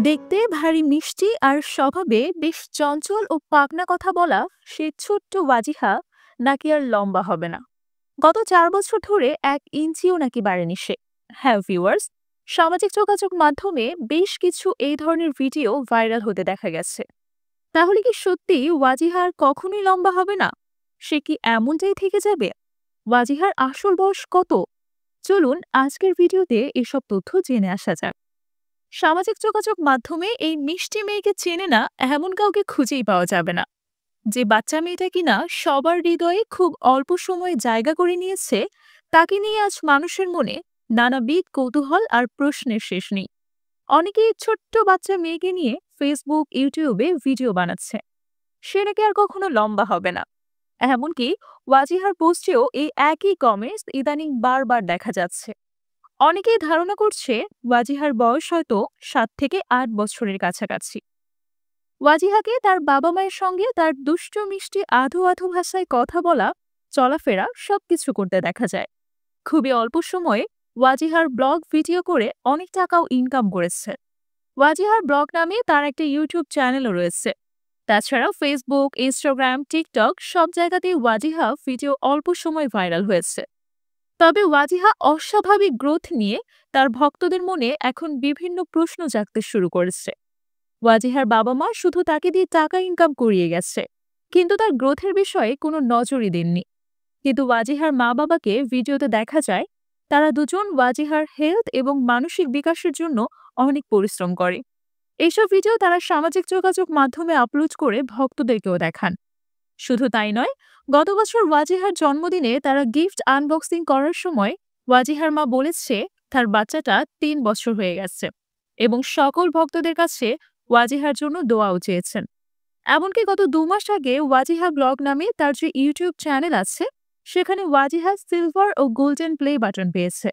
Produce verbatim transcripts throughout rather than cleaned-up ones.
দেখতে ভারী মিষ্টি আর স্বভাবে বেশ চঞ্চল ও পাকনা কথা বলা সে ছোট্ট ওয়াজিহা নাকি আর লম্বা হবে না। গত চার বছর ধরে এক ইঞ্চিও নাকি বাড়েনি সে। হ্যাঁ ভিউয়ার্স, সামাজিক যোগাযোগ মাধ্যমে বেশ কিছু এই ধরনের ভিডিও ভাইরাল হতে দেখা গেছে। তাহলে কি সত্যি ওয়াজিহা আর কখনোই লম্বা হবে না? সে কি এমনটাই থেকে যাবে? ওয়াজিহার আসল বয়স কত? চলুন আজকের ভিডিওতে এসব তথ্য জেনে আসা যাক। সামাজিক যোগাযোগ মাধ্যমে এই মিষ্টি মেয়েকে চেনে না এমন কাউকে খুঁজেই পাওয়া যাবে না। যে বাচ্চা মেয়েটা কিনা সবার হৃদয়ে খুব অল্প সময়ে জায়গা করে নিয়েছে, তাকে নিয়ে আজ মানুষের মনে নানাবিধ কৌতূহল আর প্রশ্নের শেষ নেই। অনেকেই ছোট্ট বাচ্চা মেয়েকে নিয়ে ফেসবুক ইউটিউবে ভিডিও বানাচ্ছে। সে নাকি আর কখনো লম্বা হবে না। এমনকি ওয়াজিহার পোস্টেও এই একই কমেন্টস ইদানিং বারবার দেখা যাচ্ছে। অনেকেই ধারণা করছে ওয়াজিহার বয়স হয়তো সাত থেকে আট বছরের কাছাকাছি। ওয়াজিহাকে তার বাবা মায়ের সঙ্গে তার দুষ্টু মিষ্টি আধো আধো ভাষায় কথা বলা, চলাফেরা সবকিছু করতে দেখা যায়। খুবই অল্প সময়ে ওয়াজিহার ব্লগ ভিডিও করে অনেক টাকাও ইনকাম করেছে। ওয়াজিহার ব্লগ নামে তার একটা ইউটিউব চ্যানেলও রয়েছে। তাছাড়াও ফেসবুক, ইনস্টাগ্রাম, টিকটক সব জায়গাতেই ওয়াজিহা ভিডিও অল্প সময় ভাইরাল হয়েছে। তবে ওয়াজিহা অস্বাভাবিক গ্রোথ নিয়ে তার ভক্তদের মনে এখন বিভিন্ন প্রশ্ন জাগতে শুরু করেছে। ওয়াজিহার বাবা মা শুধু তাকে দিয়ে টাকা ইনকাম করিয়ে গেছে, কিন্তু তার গ্রোথের বিষয়ে কোনো নজরই দেননি। কিন্তু ওয়াজিহার মা বাবাকে ভিডিওতে দেখা যায় তারা দুজন ওয়াজিহার হেলথ এবং মানসিক বিকাশের জন্য অনেক পরিশ্রম করে। এইসব ভিডিও তারা সামাজিক যোগাযোগ মাধ্যমে আপলোড করে ভক্তদেরকেও দেখান। শুধু তাই নয়, গত বছর ওয়াজিহার জন্মদিনে তারা গিফট আনবক্সিং করার সময় ওয়াজিহার মা বলেছে তার বাচ্চাটা তিন বছর হয়ে গেছে এবং সকল ভক্তদের কাছে ওয়াজিহার জন্য দোয়াও চেয়েছেন। এমনকি গত দু মাস আগে ওয়াজিহা ব্লগ নামে তার যে ইউটিউব চ্যানেল আছে, সেখানে ওয়াজিহা সিলভার ও গোল্ডেন প্লে বাটন পেয়েছে।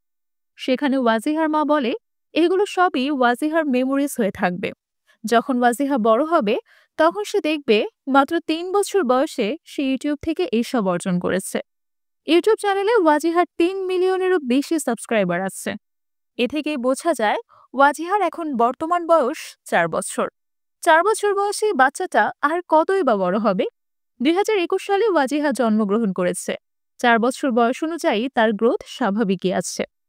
সেখানে ওয়াজিহার মা বলে এগুলো সবই ওয়াজিহার মেমোরিজ হয়ে থাকবে। যখন ওয়াজিহা বড় হবে তখন সে দেখবে মাত্র তিন বছর বয়সে সে ইউটিউব থেকে এইসব অর্জন করেছে। ইউটিউব চ্যানেলে ওয়াজিহার তিন মিলিয়নেরও বেশি সাবস্ক্রাইবার আছে। এ থেকেই বোঝা যায় ওয়াজিহার এখন বর্তমান বয়স চার বছর। চার বছর বয়সী বাচ্চাটা আর কতই বা বড় হবে? দুই হাজার একুশ সালে ওয়াজিহা জন্মগ্রহণ করেছে। চার বছর বয়স অনুযায়ী তার গ্রোথ স্বাভাবিকই আছে।